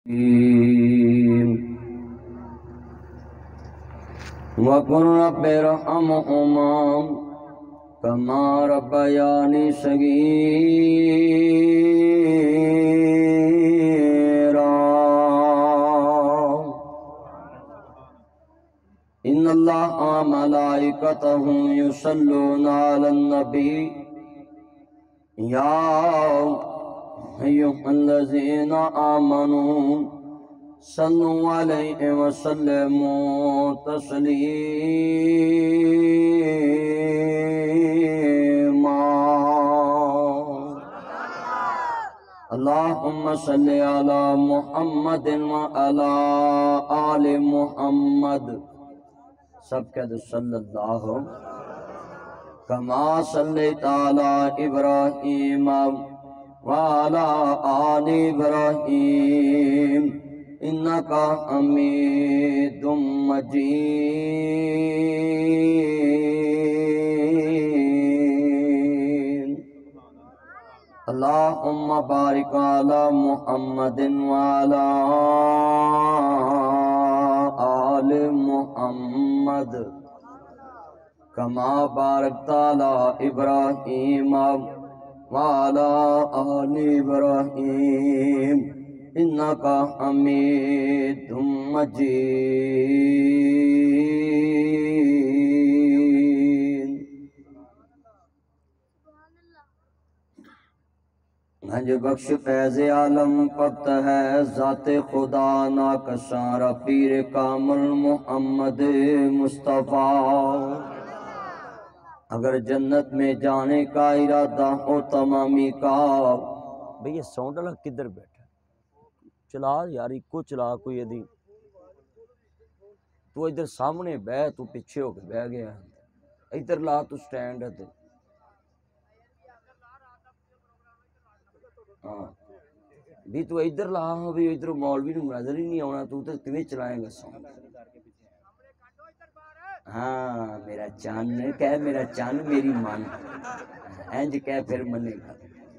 وقل رب ارحمهما كما ربياني صغيرا إن الله وملائكته يصلون على النبي يا أيها الذين آمنوا صلوا عليه وسلموا تسليما اللهم صل على محمد وعلى آل محمد سب کہہ دو صلی اللہ کما صلیت علی ابراہیم وعلى آل إبراهيم إنك حميد مجيد اللهم بارك على محمد وعلى آل محمد كما باركت على إبراهيم وعلى آل إبراهيم إنك حميد مجيد نج بخش فیض عالم پت ہے ذات خدا ناکسارا پیر کامل محمد مصطفیٰ اگر جنت میں جانے کا ارادہ ہو تمامی کا بھئی یہ ساؤنڈ والا کدھر بیٹھا چلا یاری کو چلا کوئی ادھی تو ادھر سامنے بہ تو پیچھے ہو کے بہ گیا ادھر لا تو سٹینڈ ہے ہاں بھی تو ادھر لا بھی ادھر مولوی نو نظر ہی نہیں آنا تو ادھر کیویں چلائیں گا ساؤنڈ ہاں میرا چاند کہہ میرا چاند میری مان اینج کہہ پھر منے گا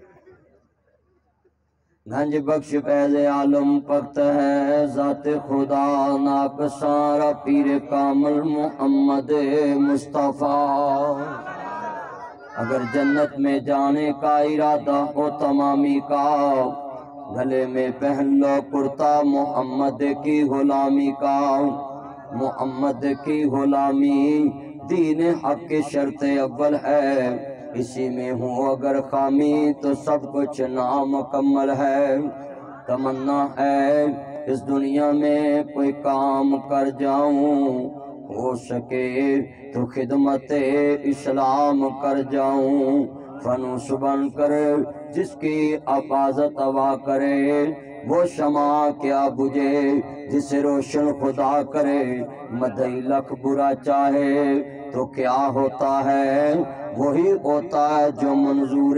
گنج بخش فیض عالم پخت ہے ذات خدا ناکسارا پیر کامل محمد مصطفیٰ اگر جنت میں جانے کا ارادہ ہو تمامی کا گلے میں پہن لو کرتا محمد کی غلامی کا محمد کی غلامی دین حق کی شرط اول ہے اسی میں ہوں اگر خامی تو سب کچھ نامکمل ہے تمنا ہے اس دنیا میں کوئی کام کر جاؤں ہو سکے تو خدمت اسلام کر جاؤں فنوس بن کر جس کی حفاظت ہوا کرے وہ شمع کیا بجھے جسے روشن خدا کرے مدعی لکھ برا چاہے تو کیا ہوتا ہے وہی ہوتا ہے جو منظور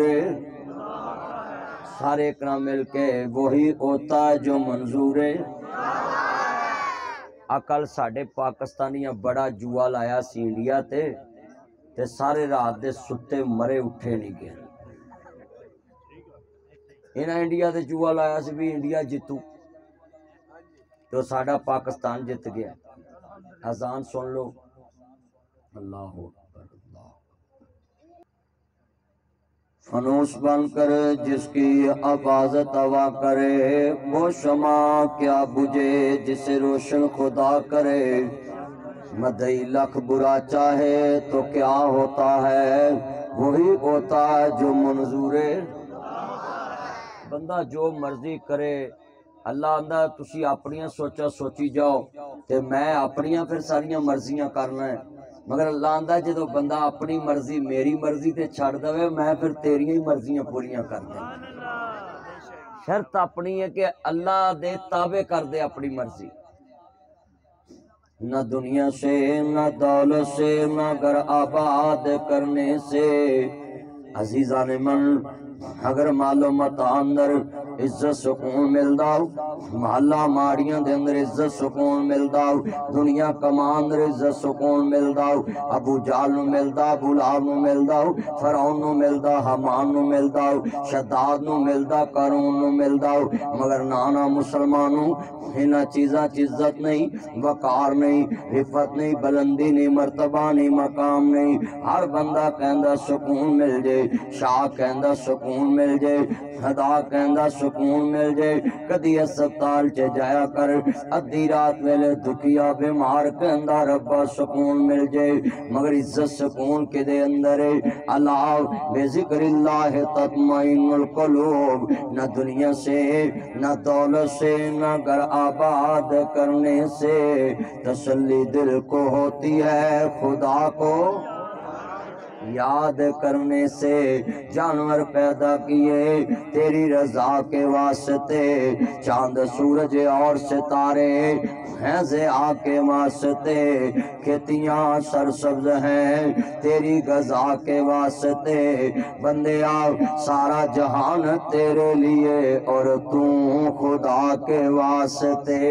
سارے اکرام مل کے وہی ہوتا ہے جو منظور اکل ساڑھے پاکستانیاں بڑا جوا لایا سی انڈیا تے سارے رات دے ستے مرے اٹھے نہیں گئے انہاں انڈیا تے جوا لایا سی بھی انڈیا جتو تو ساڑھا پاکستان جت گیا اذان سن لو اللہ اکبر اللہ فنوس بن کر جس کی حفاظت ہوا کرے وہ شمع کیا بجھے جسے روشن خدا کرے مدعی لکھ برا چاہے تو کیا ہوتا ہے وہی ہوتا ہے جو منظور بندہ جو مرضی کرے اللہ آندہ تسی اپنیاں سوچا سوچی جاؤ تے میں اپنیاں پھر ساریاں مرضیاں کرنا ہے مگر اللہ آندہ جدو بندہ اپنی مرضی میری مرضی تے چھڑ دوے میں پھر تیریاں ہی مرضیاں پوریاں کر دیں شرط اپنی ہے کہ اللہ دے تابع کر دے اپنی مرضی نہ دنیا سے نہ دولت سے نہ گھر آباد کرنے سے عزیزان من اگر مالو متا اندر عزت سکون ملدا محلہ ماڑیاں دے اندر عزت سکون ملدا دنیا کمان اندر عزت سکون ملدا ابو جہل نو ملدا ابو لہب نو ملدا فرعون نو ملدا حامان نو ملدا شداد نو ملدا قارون نو ملدا مگر نانا مسلمانوں انہاں چیزاں چ عزت نہیں وقار نہیں عفت نہیں بلندی نہیں مرتبہ نہیں مقام نہیں ہر بندہ کہندا سکون مل جائے شاہ کہندا سکون مل جائے خدا کہندا سکون مل جائے کدی ہسپتال چ جایا کر ادھی رات ویلے دکھیا بیمار کہندا ربا سکون مل جائے مگر عزت سکون کے دے اندر اللہ بے ذکر اللہ تطمئن القلوب نہ دنیا سے نہ دولت سے نہ گھر آباد کرنے سے تسلی دل کو ہوتی ہے خدا کو یاد کرنے سے جانور پیدا کیے تیری رضا کے واسطے چاند سورج اور ستارے ہیں ضیاء کے واسطے کھیتیاں سرسبز ہیں تیری غذا کے واسطے بندیا سارا جہان تیرے لیے اور تو خدا کے واسطے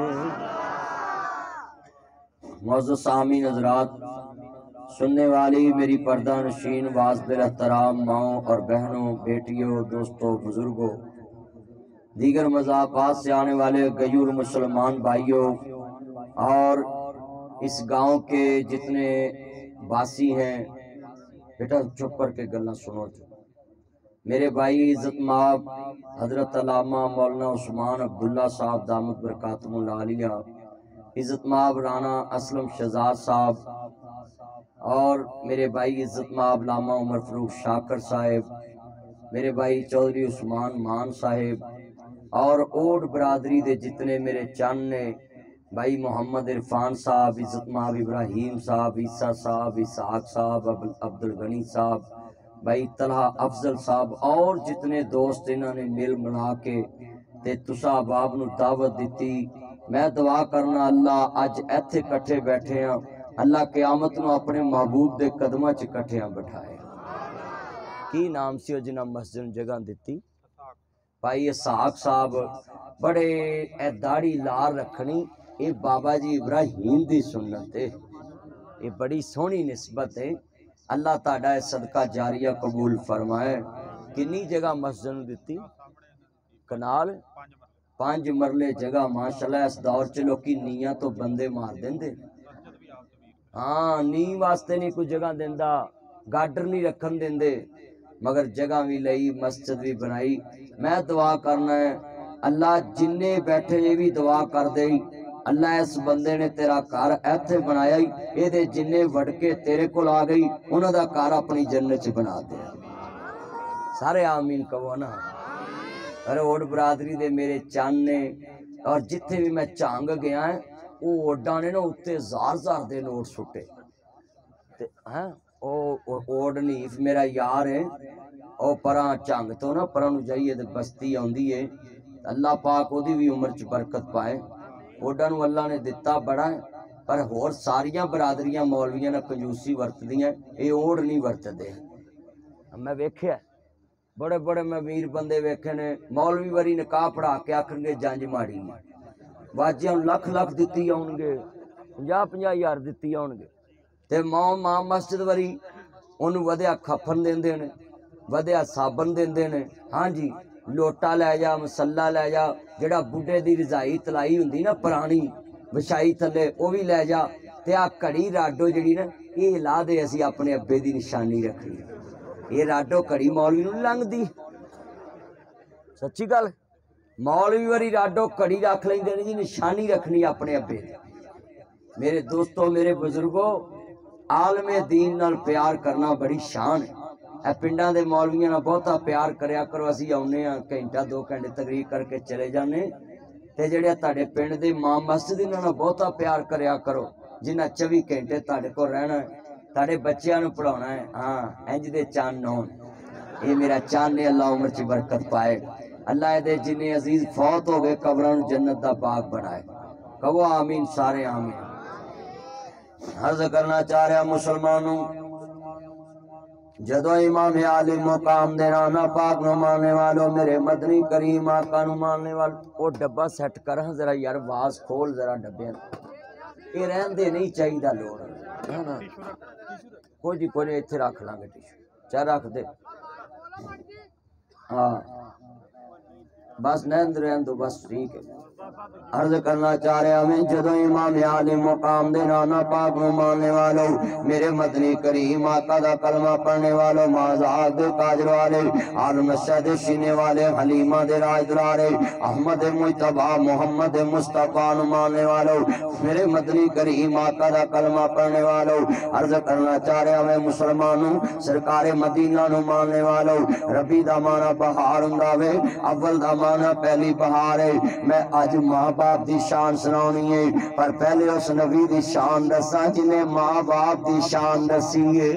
معزز سامعین حضرات سننے والی میری پردہ نشین واعظ بالاحترام ماؤں اور بہنوں بیٹیوں دوستوں بزرگوں دیگر مذاہبات سے آنے والے غیور مسلمان بھائیوں اور اس گاؤں کے جتنے باسی ہیں بیٹا چپ کر کے گلنا سنو میرے بھائی عزت مآب حضرت علامہ مولانا عثمان عبداللہ صاحب دامت برکاتہم العالیہ عزت مآب رانا اسلم شہزاد صاحب اور میرے بھائی عزت مآب علامہ عمر فاروق شاکر صاحب میرے بھائی چودھری عثمان مان صاحب اور اوڈ برادری دے جتنے میرے چانے بھائی محمد عرفان صاحب عزت مآب ابراہیم صاحب عیسیٰ صاحب اسحاق صاحب عبدالغنی صاحب بھائی طلحہ افضل صاحب اور جتنے دوست انہوں نے مل ملا کے تے تسا باب نو دعوت دیتی میں دعا کرنا اللہ اج ایتھے کٹھے بیٹھے ہیں اللہ قیامت نو اپنے محبوب دے قدمہ چ کٹھیاں بٹھائے کی نام سی جنہ مسجد جگہ دیتی بھائی اسحاق صاحب بڑے اے داڑھی لار رکھنی اے بابا جی ابراہیم دی سنت ہے اے بڑی سونی نسبت ہے اللہ تعالیٰ صدقہ جاریہ قبول فرمائے کنی جگہ مسجد دیتی کنال 5 مرلے جگہ ماشاءاللہ اس دور چلو کی نیاں تو بندے مار دیں دے ہاں نی واسطے نہیں کوئی جگہ دیندہ گاڈر نہیں رکھن دیندے مگر جگہ بھی لئی مسجد بھی بنائی میں دعا کرنا ہے اللہ جننے بیٹھے یہ بھی دعا کر دے اللہ اس بندے نے تیرا کار ایتھے بنایا ہی اے دے جننے وڑ کے تیرے کو لا گئی انہوں دا کار اپنی جنت بنا دے سارے آمین کہو نا ارے اوڈ برادری دے میرے چانے اور جتھے بھی میں چانگ گیا ہے وہ اوڈا نے نا اتے زار دے نوٹ سٹے اوڈ نیف میرا یار ہے او پران چانگ تو نا پران جائیے دے بستی آندی ہے اللہ پاک او دی بھی عمر چ برکت پائے اوڈا نو اللہ نے دیتا بڑا ہے پر ہور ساریاں برادریاں مولویاں نہ کنجوسی ورت دیاں اے اوڈ نہیں ورت دے میں ویکھیا بڑے بڑے میں امیر بندے ویکھے نے مولوی وری نکاح پڑھا کے آکھن گے جنج ماڑی واجیاں لکھ لکھ دتی آن گے 50 ہزار دتی آن گے تے ماں مسجد وری انہوں ودیا کھپن دیندے نے ودیا صابن دیندے نے ہاں جی لوٹا لے جا مسلح لے جا جڑا بڈھے دی رضائی تلائی ہوندی نا پرانی وچھائی تھلے او بھی لے جا تے آ کڑی راڈو جڑی نا یہ لا دے اسی اپنے ابے دی نشانی رکھنی یہ راڈو کڑی مولوی نوں لنگ دی سچی گل مولوی وری راڈو کڑی رکھ لیندے نے جی نشانی رکھنی اپنے ابے دی میرے دوستو میرے بزرگو عالم دین نال پیار کرنا بڑی شان ہے اے پنڈاں دے مولویاں نال بہتا پیار کریا کرو اسی آونے ہاں گھنٹہ 2 گھنٹے تقریر کر کے چلے جانے تے جڑے تہاڈے پنڈ دے ماں مسجد انہاں نال بہتا پیار کریا کرو جنہاں 24 گھنٹے تہاڈے کول رہنا ہے تہاڈے بچیاں نوں پڑھاونا ہے ہاں انج دے چان نون اے میرا چان نے اللہ عمر چ برکت پائے اللہ دے جنہیں عزیز فوت ہو گئے قبراں نوں جنت دا باغ بنائے کہو آمین سارے آمین عرض کرنا چاہ رہا مسلمانوں جدو امام عالی مقام دے رانا پاک نو ماننے والوں میرے مدنی کریم آقا نو ماننے والوں وہ ڈبا سیٹ کریں ذرا یار واز کھول ذرا ڈبے یہ رہن دے نہیں چاہیے دا لوڑ کوئی جی کوئی ایتھے رکھ لیں گے ٹیشو چاہ رکھ دے ہاں بس نیند رہن دو بس ٹھیک ہے عرض کرنا چاہ رہے ہمیں جدو امام عالی مقام دے رانا پاک نو ماننے والوں میرے مدنی کریم آقا دا کلمہ پڑھنے والوں مازاد قادر والے عالم الشہد شینے والے حلیمہ دے راج دلارے احمد مجتبہ محمد مصطفیٰ نو ماننے والوں میرے مدنی کریم آقا دا کلمہ پڑھنے والوں عرض کرنا چاہ رہے ہمیں مسلمانوں سرکار مدینہ نو ماننے والوں ربی دا مانا بہار ہنداوے اول دا مانا پہلی بہار ہے میں آج ماں باپ دی شان سناؤنی ہے پر پہلے اس نبی دی شان دسا جنہیں ماں باپ دی شان دسی ہے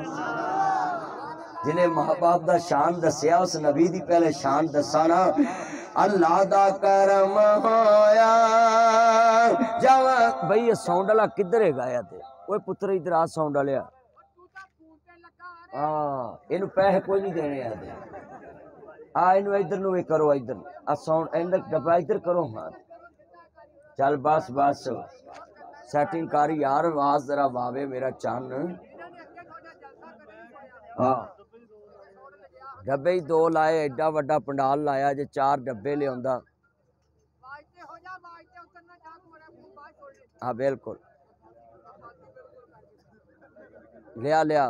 جنہیں ماں باپ دا شان دسیا اس نبی دی پہلے شان دسانا اللہ دا کرم ہویا جاوہ بھئی یہ ساؤنڈالا کدھر ہے گایا تھے وہ پتر ادھر آج ساؤنڈالیا انہوں پہے کوئی نہیں دینے آدھے انہوں ادھر نوے کرو ادھر ساؤنڈ ڈبا ادھر کرو ہاں چل بس بس سیٹنگ کاری یار آواز ذرا واوے میرا چان ڈبے ہی دو لائے ایڈا وڈا پنڈال لایا جے 4 ڈبے لے ہوندا ہاں بالکل لیا لیا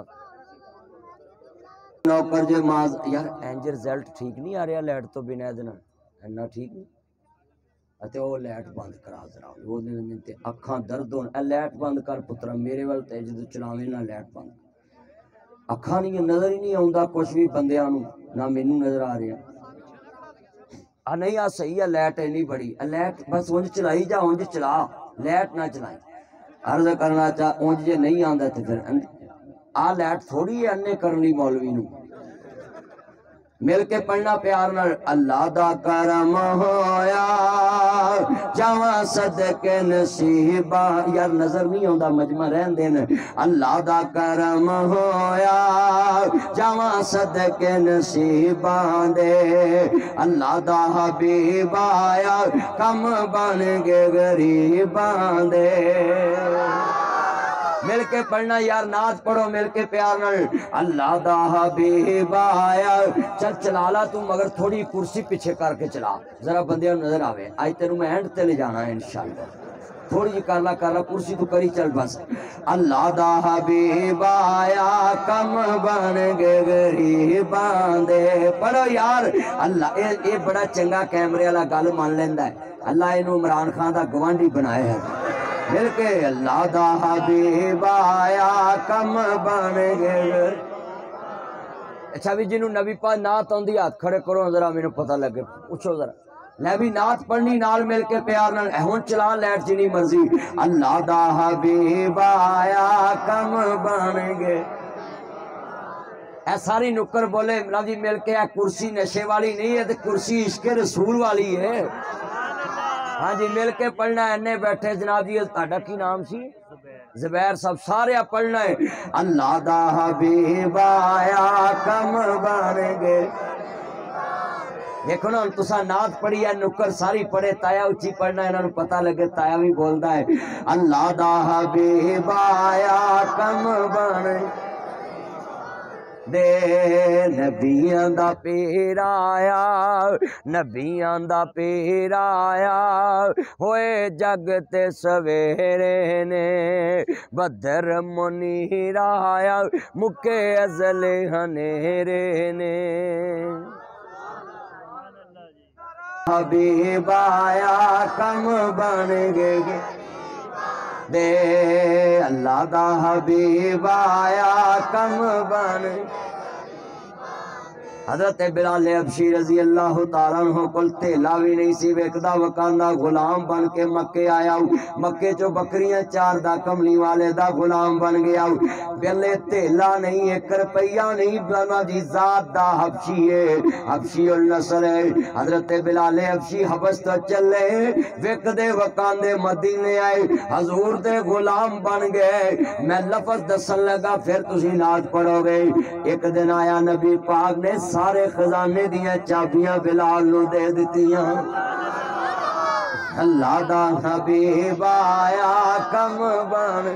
نوکر جو ماز یار اینج رزلٹ ٹھیک نہیں آ رہا لیٹ تو بنا دینا اینا ٹھیک نہیں اتے وہ لیٹ بند کرا ذرا وہ دن تے اکھاں درد ہون اے لیٹ بند کر پترا میرے وال تے جدو چلاویں نہ لیٹ بند اکھاں نہیں نظر ہی نہیں آوندا کچھ بھی بندیاں نو نہ مینوں نظر آ رہا نہیں آ صحیح ہے لیٹ ہے نہیں بڑی لیٹ بس اونج چلائی جا اونج چلا لیٹ نہ چلائی عرض کرنا چاہ اونج جے نہیں آندا تے پھر لیٹ تھوڑی ہے انے کرنی مولوی نو مل کے پڑھنا پیار نہ اللہ دا کرم ہویا جاواں صدقے نصیبہ یار نظر نہیں ہوندا مجمع رہن دین اللہ دا کرم ہویا جاواں صدقے نصیبہ دے اللہ دا حبیب آیا کم بن گے غریباں دے مل کے پڑھنا یار نعت پڑھو مل کے پیار نال اللہ دا حبیب آیا چل چلالا تو مگر تھوڑی کرسی پیچھے کر کے چلا ذرا بندیاں نظر آوے آج تیروں میں اینڈ تے لے جانا ہے انشاءاللہ تھوڑی جی کرلا کرسی تو کری چل بس اللہ دا حبیب آیا کم بن گے غریباں دے پڑھو یار اللہ اے بڑا چنگا کیمرے والا گل مان لیندا ہے اللہ اینو عمران خان دا گوانڈی بنایا ہے مل کے اللہ دا حبیب آیا کم بن گئے اچھا بھی جنہوں نبی پاک نعت آندی ہاتھ کھڑے کرو ذرا میں نے پتہ لگے پوچھو ذرا نبی نعت پڑھنی نال مل کے پیار نال ہن چلا لیٹ جنی مرضی اللہ دا حبیب آیا کم بن گئے اے ساری نکر بولے جی مل کے اے کرسی نشے والی نہیں ہے تے کرسی عشق رسول والی ہے ہاں جی مل کے پڑھنا ہے انہیں بیٹھے جناب جی تہاڈا کی نام سی زبیر صاحب سارے پڑھنا ہے اللہ دا حبیب آیا کم بن گئے دیکھو نا تسا نعت پڑھی ہے نکر ساری پڑھے تایا اچھی پڑھنا ہے انہوں نے پتہ لگے تایا بھی بولتا ہے اللہ دا حبیب آیا کم بن دے نبیاں دا پیر آیا نبیاں دا پیر آیا ہوئے جگ تے سویرے نے بدر منیر آیا مکے ازل ہنیرے نے حبیب آیا کم بن گئے دے اللہ دا حبیب آیا کم بن حضرت بلال حبشی رضی اللہ تعالیٰ عنہ کل تیلا بھی نہیں سی ویکدا وکاندا غلام بن کے مکے آیا مکے چو بکریاں چار دا کملی والے دا غلام بن گیا بلے تیلا نہیں 1 روپیہ نہیں بنا دی ذات دا حبشی ہے حبشی النسل ہے حضرت بلال حبشی حبش تو چلے ویکدے وکاندے مدینے آئے حضور دے غلام بن گئے میں لفظ دسن لگا پھر تسی نعت پڑھو گے ایک دن آیا نبی پاک نے سارے خزانے دیاں چابیاں بلال نو دے دیتیاں اللہ دا حبیب آیا کم بن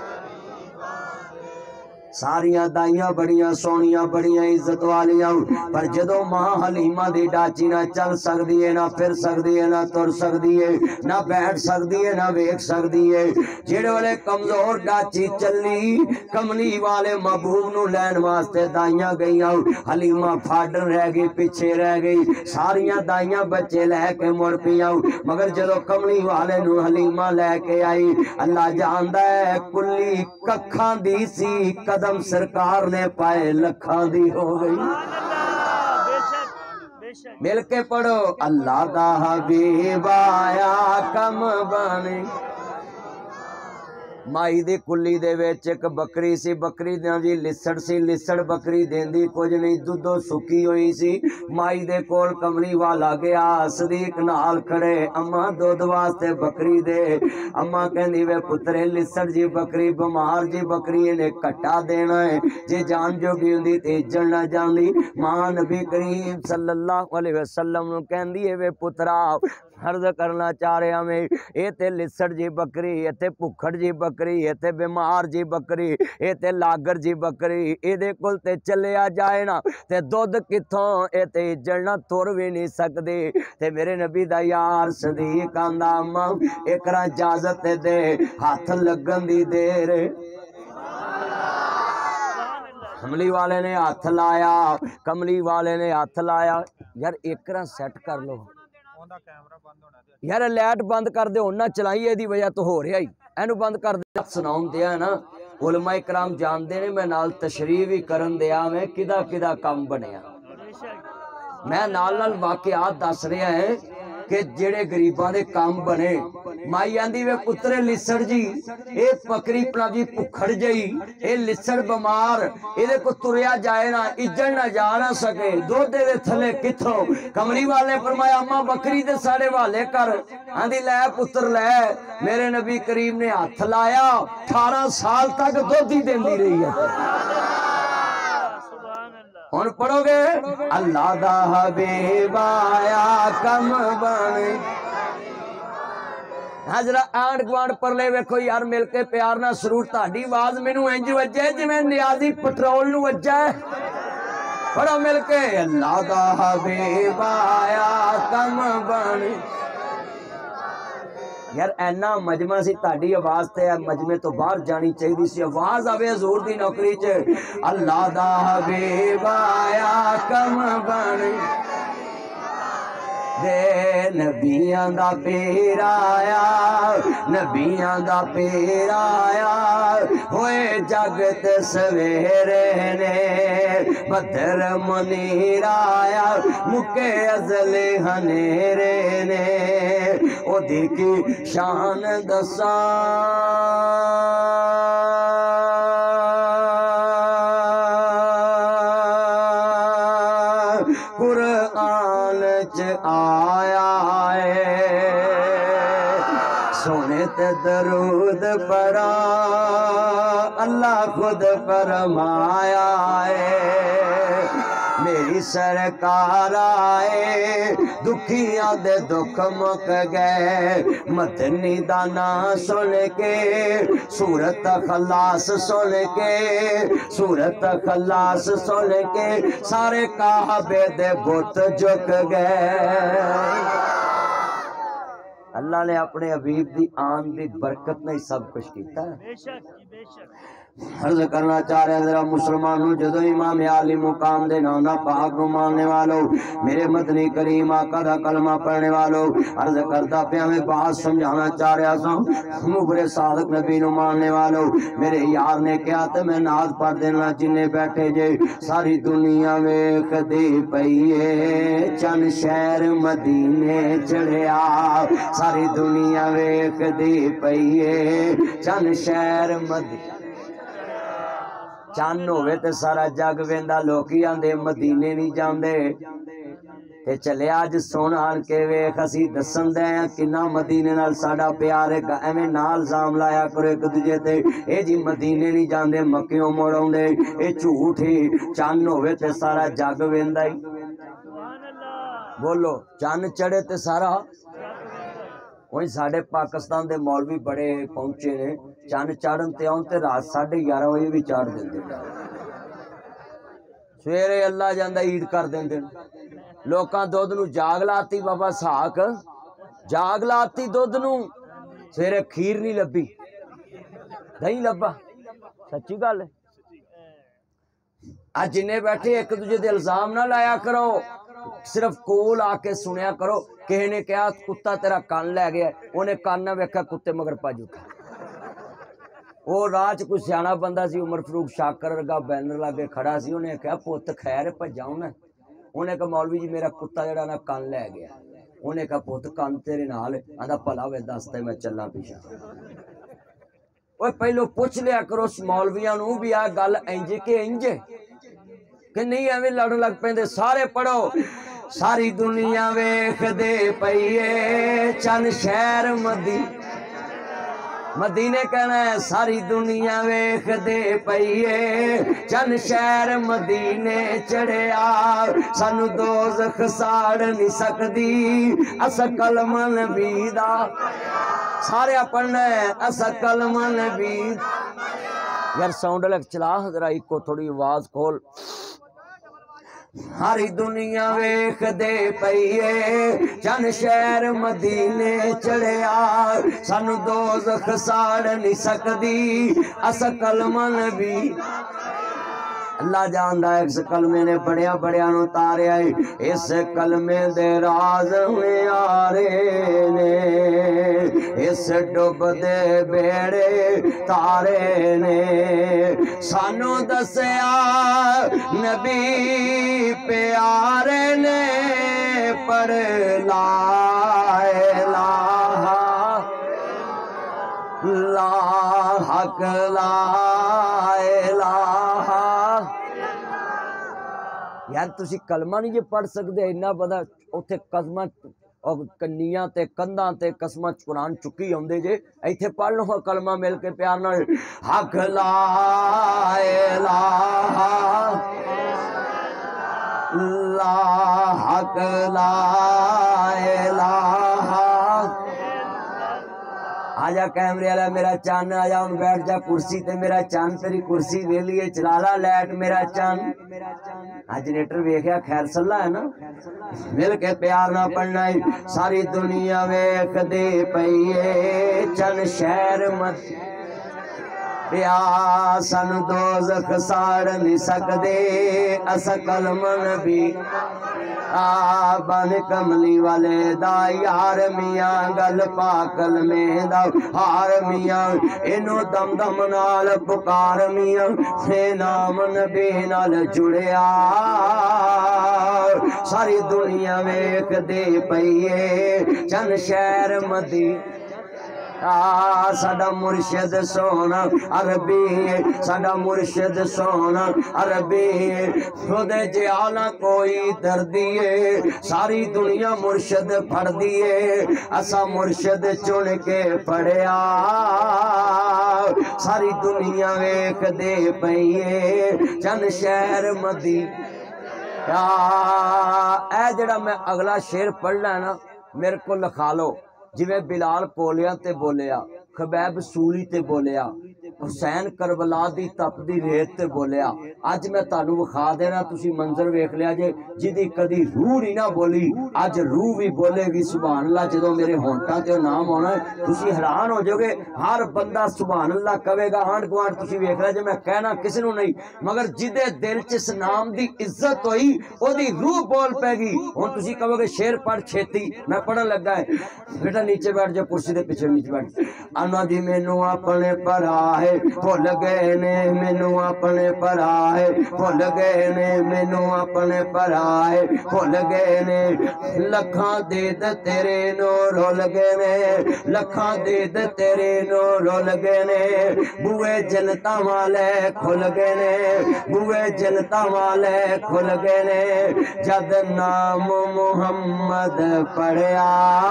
ساریاں دائیاں بڑیاں سونیاں بڑیاں عزت والیاں پر جدو ماں حلیمہ دی ڈاچی نہ چل سکتی ہے نہ پھر سکتی ہے نہ تر سکتی ہے نہ بیٹھ سکتی ہے نہ ویکھ سکتی ہے جڑے والے کمزور ڈاچی چلی کملی والے محبوب نو لین واسطے دائیاں گئیاں حلیمہ پھاڑن رہ گئی پیچھے رہ گئی ساریاں دائیاں بچے لے کے مڑ پیاں مگر جدو کملی والے نو حلیمہ لے کے آئی اللہ جاندہ ہے کلی ککھاں دی سی قدم سرکار نے پائے لکھاں دی ہو گئی مل کے پڑھو اللہ دا حبیب آیا کم بنے مائی دی کلی دے ویچ ایک بکری سی بکری دیاں جی لسڑ سی لسڑ بکری دیندی کچھ نہیں دودھو سکی ہوئی سی مائی دے کول کملی والا گیا صدیق نال کھڑے اماں دودھ واسطے بکری دے اماں کہندی وے پترے لسڑ جی بکری بمار جی بکری نے کٹا دینا ہے جے جان جو گی ہوندی تے اجڑ نہ جاندی ماں نبی کریم صلی اللہ علیہ وسلم نو کہندی ہے وے پترا عرض کرنا چاہ رہے ہمیں اے تے لسڑ جی بکری اے تے پکھڑ جی بکری اے تے بیمار جی بکری اے تے لاگر جی بکری اے دے کل تے چلے آ جائے نا تے دودھ کتھوں اے تے جڑنا تور بھی نہیں سکدے تے میرے نبی دا یار صدیق آندا اماں ایکرا اجازت دے ہاتھ لگن دی دیر کملی والے نے ہاتھ لایا کملی والے نے ہاتھ لایا یار ایکرا سیٹ کر لو یار لائٹ بند کر دے ہونا چلائیے دی وجہ تو ہو رہا ہی اینو بند کر دے سناؤں دیا ہے نا علماء اکرام جان دے نے میں نال تشریح بھی کرن دیا میں کدا کدا کم بنیا میں نال نال واقعات دس رہا ہے کہ جڑے غریباں دے کام بنے مائی آندی وے پترے لسڑ جی اے پکری پنا جی پکھڑ جئی اے لسڑ بمار اے دے کو تریا جائے نا اجڑ نہ جا نہ سکے دو دے تھلے کتھوں کملی والے فرمایا اماں بکری دے ساڑے والے کر آندی لے پتر لے میرے نبی کریم نے ہاتھ لایا 18 سال تک دودھ ہی دیندی رہی ہے اور پڑھو گے اللہ دا حبیب آیا کم بنے حضرہ آنڈ گوانڈ پر لے ویکھو یار مل کے پیار نہ سرور تاڑی آواز مینوں انج وجے جی میں نیازی پٹرول نو وجہ ہے پڑھو مل کے اللہ دا حبیب آیا کم بنے یار اینا مجمع سی تاڑی آواز تے مجمع تو باہر جانی چاہی دی سی آواز آوے حضور دی نوکری چے اللہ دا حبیب آیا کم بنے دے نبیاں دا پیر آیا نبیاں دا پیر آیا ہوئے جگت سویرے نے بدر منیر آیا مکے ازل ہنیرے نے او دیکھی شان دساں قرآن آیا ہے سونے تے درود پڑا اللہ خود فرمایا ہے میری سرکار آئے دکھیاں دے دکھ مک گئے مدنی دانا سن کے سورت خلاص سن کے سورت خلاص سن کے سارے کعبے دے بت جھک گئے اللہ نے اپنے حبیب دی آن دی برکت نہیں سب کچھ کیتا ہے عرض کرنا چاہ رہے ہیں ذرا مسلمانوں جدو امام عالی مقام دے نانا پاک نو ماننے والو میرے مدنی کریم آقا دا کلمہ پڑھنے والو عرض کرتا پیا میں بات سمجھانا چاہ رہا سا مبر صادق نبی نو ماننے والو میرے یار نے کیا تے میں ناز پڑھ دینا جنہیں بیٹھے جے ساری دنیا ویکھ دی پئیے چند شہر مدینے چڑھیا ساری دنیا ویکھ دی پئیے چند شہر مدینے چند ہوئے تے سارا جگ ویندا لوکی آندے مدینے نہیں جاندے تے چلے آج سونا آن کے ویکھ اسی دسن دے ہیں کنا مدینے نال ساڈا پیار ہے ایویں نال الزام لایا کرو ایک دوجے تے اے جی مدینے نہیں جاندے مکیوں موڑ اوندے اے جھوٹ ہی چند ہوئے تے سارا جگ ویندا ہی بولو چند چڑھے تے سارا وہی ساڑھے پاکستان دے مولوی بڑے پہنچے نے چند چاڑن تے آن تے رات 11:30 بجے بھی چاڑ دیں دے سویرے اللہ جاندہ عید کر دیں دے لوکاں دودھ نو جاگ لاتی بابا ساک جاگ لاتی دودھ نو سویرے کھیر نہیں لبی دہی لبا سچی گل ہے آج جنہیں بیٹھے ایک دوجے دے الزام نہ لایا کرو صرف کول آ کے سنیا کرو کہے نے کہا کتا تیرا کان لے گیا انہیں کان نہ ویکھا کتے مگر پا جھوٹا وہ راج کوئی سیانا بندہ سی عمر فاروق شاکر ورگا بینر لگے کھڑا سی انہیں کہا پوت خیر بھجاؤں نا انہیں کہا مولوی جی میرا کتا جڑا نا کان لے گیا انہیں کہا پوت کان تیرے نال آندا بھلا وے دستا میں چلا پیچھے وہ پہلو پوچھ لیا کرو مولویاں نو بھی آ گل انج کہ انج کہ نہیں ایویں لڑ لگ پیندے سارے پڑھو ساری دنیا ویکھ دے پئیے چند شہر مدینے کہنا ہے ساری دنیا ویکھ دے پئیے چند شہر مدینے چڑھیا سانو دوزخ ساڑ نہیں سکدی اس کلمہ نبی دا سارے پڑھنا ہے اس کلمہ نبی یار ساؤنڈ لگ چلا ذرا ایک تھوڑی آواز کھول ساری دنیا ویکھ دے پئیے چند شہر مدینے چڑھیا سانو دوزخ ساڑ نہیں سکدی اس کلمہ نبی اللہ جاندہ ہے اس کلمے نے بڑیا بڑیا نو تارے آئی اس کلمے دے راز میں آرے نے اس ڈب دے بیڑے تارے نے سانو دسیا نبی پیارے نے پڑھ لا الہ لا حق لا الہ یار تسی کلمہ نہیں جے پڑھ سکتے اتنا پتا اوتھے قسمہ اور کنیاں تے کنداں تے قسمہ قرآن چکی ہوندے جے ایتھے پڑھ لو کلمہ مل کے پیار نال حق لا الہ لا حق لا الہ آجا کیمرے والا میرا چان آجا ان بیٹھ جا کرسی تے میرا چان تیری کرسی ویلیے چلالا لائٹ میرا چان جنریٹر ویکھیا خیر صلاح ہے نا مل کے پیار نہ پڑھنا ہے ساری دنیا ویکھ دے پئیے چند شہر مت پیا سن دوزخ ساڑ نہیں سکدے اس کلمہ نبی بن کملی والے دا یار میاں گل پاکل میں دا ہار میاں انو دم دم نال پکار میاں سے نام نبی نال جڑیا ساری دنیا ویکھ دے پئیے چند شہر مدی ساڈا مرشد سونا عربی ساڈا مرشد سونا عربی خود جیالا کوئی دردیے ساری دنیا مرشد پڑھ دیے اسا مرشد چن کے پڑھیا ساری دنیا ویکھ دے پئیے چند شہر مدی اے جڑا میں اگلا شعر پڑھنا ہے نا میرے کو لکھا لو جویں بلال کولیا تے بولیا خبیب سولی تے بولیا حسین کربلا دی تپ دی ریت تے بولیا اج میں تانوں وکھا دینا تسی منظر ویکھ لیا جے جدی کدی روح نہیں نہ بولی اج روح بھی بولے گی سبحان اللہ جدوں میرے ہونٹاں تے نام ہونا تسی حیران ہو جاؤ گے ہر بندہ سبحان اللہ کہے گا آنڈ گوانڈ تسی ویکھ لیا جے میں کہنا کسی نوں نہیں مگر جدے دل چ اس نام دی عزت ہوئی او دی روح بول پے گی ہن تسی کہو گے شعر پڑھ چھیتی میں پڑھن لگا ہے بیٹا نیچے بیٹھ جا کرسی دے پیچھے نیچے بیٹھ انا جی مینوں اپنے پرا ہے بھول گئے نے مینوں اپنے پرا ہے بھول گئے نے مینوں اپنے پرا ہے بھول گئے نے لکھاں دید تیرے نو رول گئے نے لکھاں دید تیرے نو رول گئے نے بوئے جنتا والے کھل گئے نے بوئے جنتا والے کھل گئے نے جد نام محمد پڑھیا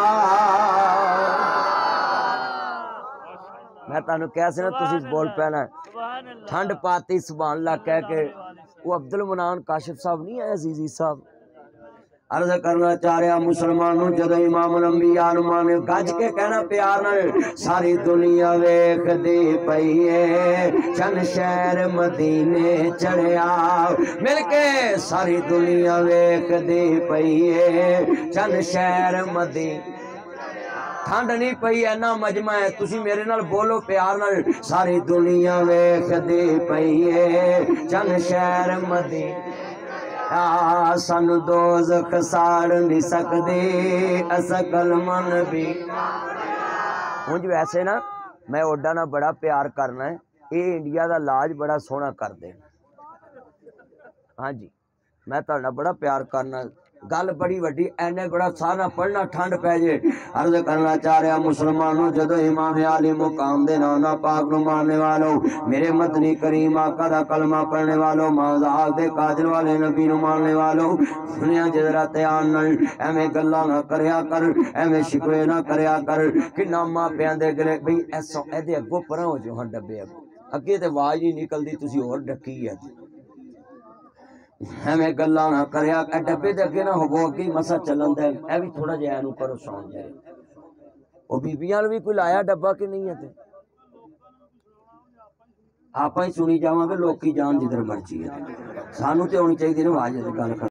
میں تانوں کہہ سنا تسی بول پینا ٹھنڈ پاتی سبحان اللہ کہہ کے وہ عبد المنان کاشف صاحب نہیں ہے عزیزی صاحب عرض کرنا چاہ رہا مسلمانوں جدو امام الانبیاء نے گج کے کہنا پیار نال ساری دنیا ویکھ دی پئی ہے چن شہر مدینے چڑھیا مل کے ساری دنیا ویکھ دی پئی ہے چن شہر مدینے ٹھنڈ نہیں پئی اینا مجمع ہے تسی میرے نال بولو پیار نال ساری دنیا ویکھ دی پئی ہے چن شہر مدینے سن دوزخ ساڑ نہیں سکدی اسکل من بھی ہونج ویسے نا میں اوڈا نا بڑا پیار کرنا ہے اے انڈیا دا لاج بڑا سونا کر دے ہاں جی میں تہاڈا بڑا پیار کرنا گل بڑی وڈی اینے بڑا سارا پڑھنا ٹھنڈ پہ جے عرض کرنا چاہ رہا مسلمانوں جدو امام علی مقام دے نانا پاک نو ماننے والوں میرے مدنی کریم آقا دا کلمہ پڑھنے والوں مازاق دے کاجل والے نبی نو ماننے والوں دنیا جدرا تیان نل ایمیں گلہ نہ کریا کر ایمیں شکوے نہ کریا کر کہ نامہ پیان دے گلے بھئی ایسا ایدے اگو پرہ ہو جو ہاں ڈبے اگو اگے تے واج نہیں نکل دی تسی اور ڈکی ہے ہمیں گلہ نہ کریا ڈبے دے اگے نہ ہو گئی مسا چلن دے اے بھی تھوڑا جہاں نو کرو سون جائے وہ بیبیاں بھی کوئی لایا ڈبا کہ نہیں ہے آپ ہی سنی جاواں گے لوگ کی جان جدھر مرچی ہے سانو تے ہونی چاہیے نا واجد گل